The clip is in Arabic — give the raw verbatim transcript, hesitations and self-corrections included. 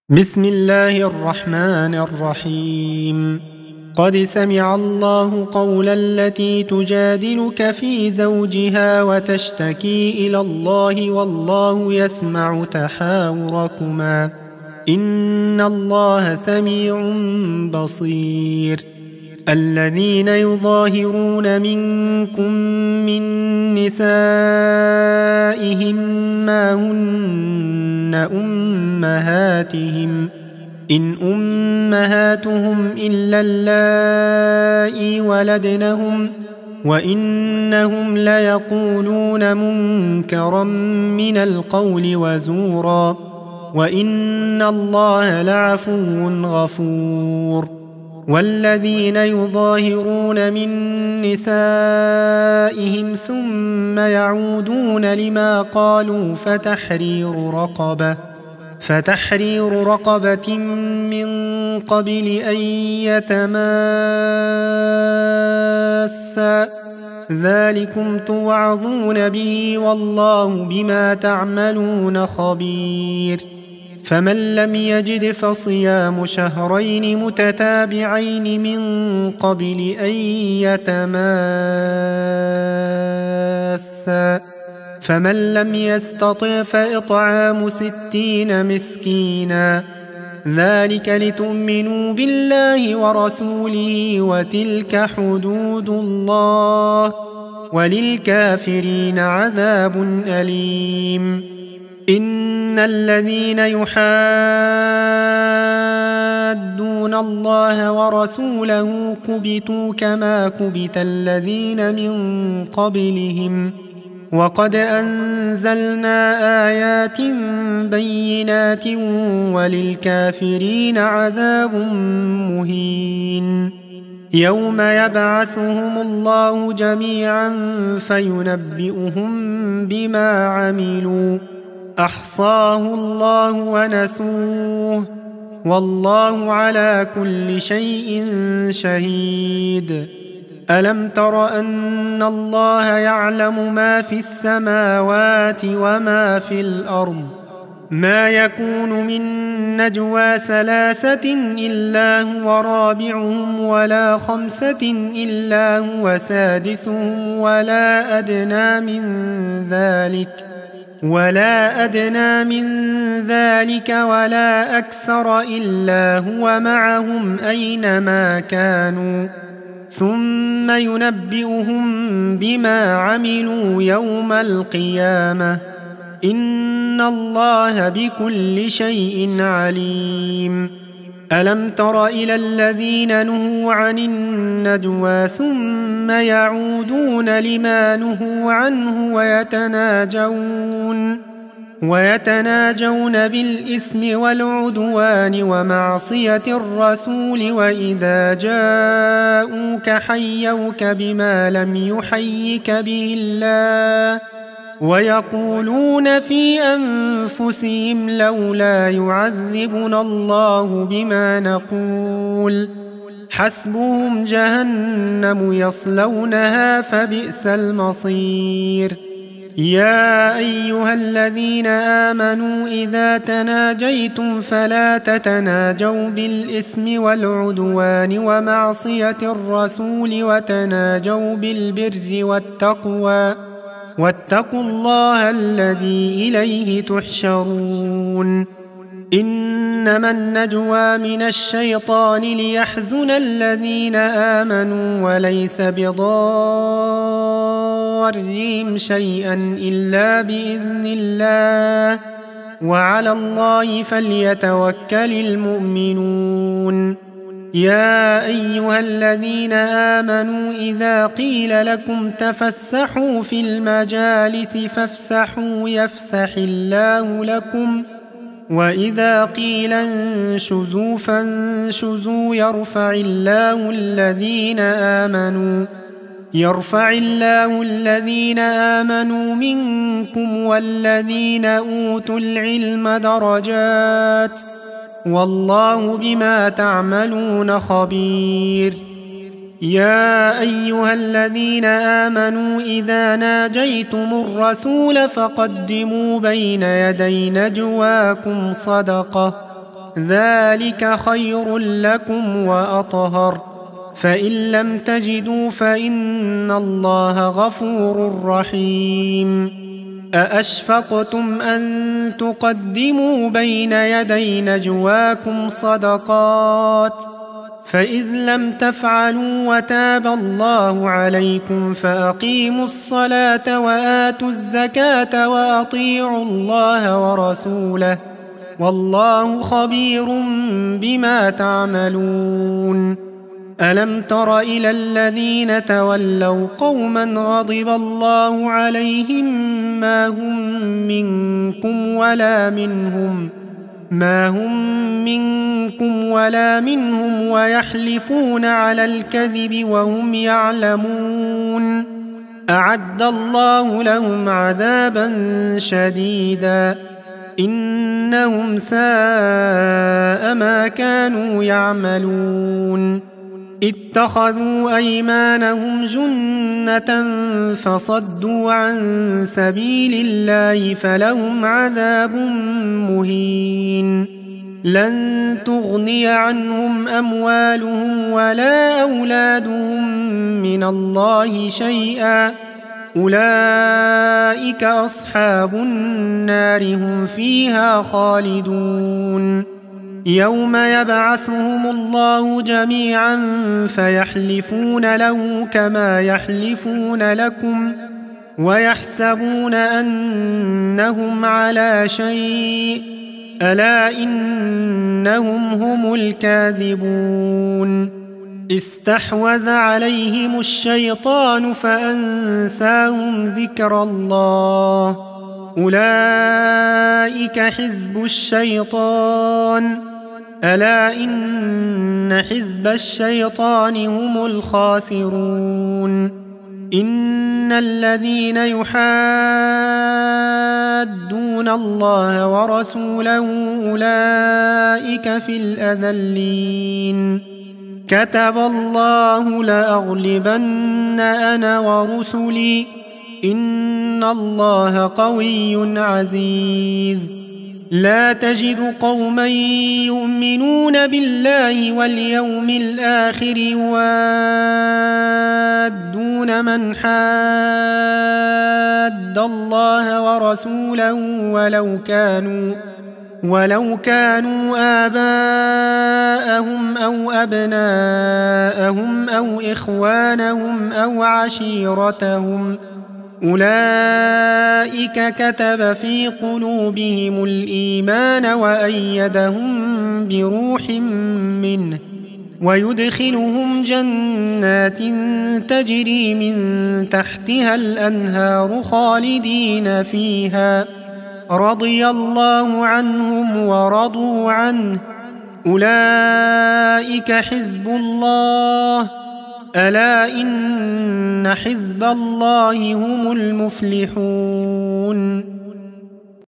بسم الله الرحمن الرحيم. قد سمع الله قول التي تجادلك في زوجها وتشتكي إلى الله والله يسمع تحاوركما إن الله سميع بصير. الذين يظاهرون منكم من نسائهم ما هن أمهاتهم إن أمهاتهم إلا اللائي ولدنهم وإنهم ليقولون منكرا من القول وزورا وإن الله لعفو غفور. والذين يظاهرون من نسائهم ثم يعودون لما قالوا فتحرير رقبة فتحرير رقبة من قبل أن يتماسا ذلكم توعظون به والله بما تعملون خبير. فمن لم يجد فصيام شهرين متتابعين من قبل أن يتماسا فمن لم يستطع فإطعام ستين مسكينا ذلك لتؤمنوا بالله ورسوله وتلك حدود الله وللكافرين عذاب أليم. إن الذين يحادون الله ورسوله كبتوا كما كبت الذين من قبلهم وقد أنزلنا آيات بينات وللكافرين عذاب مهين. يوم يبعثهم الله جميعا فينبئهم بما عملوا أحصاه الله ونسوه والله على كل شيء شهيد. ألم تر أن الله يعلم ما في السماوات وما في الأرض ما يكون من نجوى ثلاثة إلا هو رابعهم ولا خمسة إلا هو سادسهم ولا أدنى من ذلك ولا أدنى من ذلك ولا أكثر إلا هو معهم أينما كانوا ثم ينبئهم بما عملوا يوم القيامة إن الله بكل شيء عليم. ألم تر إلى الذين نهوا عن النجوى ثم يعودون لما نهوا عنه ويتناجون ويتناجون بالإثم والعدوان ومعصية الرسول وإذا جاءوك حيوك بما لم يحيك به الله ويقولون في أنفسهم لولا يعذبنا الله بما نقول حسبهم جهنم يصلونها فبئس المصير. يا أيها الذين آمنوا إذا تناجيتم فلا تتناجوا بالإثم والعدوان ومعصية الرسول وتناجوا بالبر والتقوى واتقوا الله الذي إليه تحشرون. إنما النجوى من الشيطان ليحزن الذين آمنوا وليس بضارهم شيئا إلا بإذن الله وعلى الله فليتوكل المؤمنون. يا أيها الذين آمنوا إذا قيل لكم تفسحوا في المجالس فافسحوا يفسح الله لكم وإذا قيل انشزوا فانشزوا يرفع الله الذين آمنوا يرفع الله الذين آمنوا منكم والذين أوتوا العلم درجات والله بما تعملون خبير. يا أيها الذين آمنوا إذا ناجيتم الرسول فقدموا بين يدي نجواكم صدقة ذلك خير لكم وأطهر، فإن لم تجدوا فإن الله غفور رحيم. أأشفقتم أن تقدموا بين يدي نجواكم صدقات، فإذ لم تفعلوا وتاب الله عليكم فأقيموا الصلاة وآتوا الزكاة وأطيعوا الله ورسوله، والله خبير بما تعملون. ألم تر إلى الذين تولوا قوما غضب الله عليهم ما هم منكم ولا منهم ما هم منكم ولا منهم ويحلفون على الكذب وهم يعلمون، أعد الله لهم عذابا شديدا، إنهم ساء ما كانوا يعملون. اتخذوا أيمانهم جنة فصدوا عن سبيل الله فلهم عذاب مهين. لن تغني عنهم أموالهم ولا أولادهم من الله شيئا، أولئك أصحاب النار هم فيها خالدون. يوم يبعثهم الله جميعا فيحلفون له كما يحلفون لكم ويحسبون أنهم على شيء، ألا إنهم هم الكاذبون. استحوذ عليهم الشيطان فأنساهم ذكر الله، أولئك حزب الشيطان، ألا إن حزب الشيطان هم الخاسرون. إن الذين يحادون الله ورسوله أولئك في الأذلين. كتب الله لأغلبن أنا ورسلي، إن الله قوي عزيز. لا تجد قوما يؤمنون بالله واليوم الآخر يوادون من حاد الله ورسوله ولو كانوا ولو كانوا آباءهم أو أبناءهم أو إخوانهم أو عشيرتهم، أولئك كتب في قلوبهم الإيمان وأيدهم بروح منه، ويدخلهم جنات تجري من تحتها الأنهار خالدين فيها، رضي الله عنهم ورضوا عنه، أولئك حزب الله، ألا إن حزب الله هم المفلحون.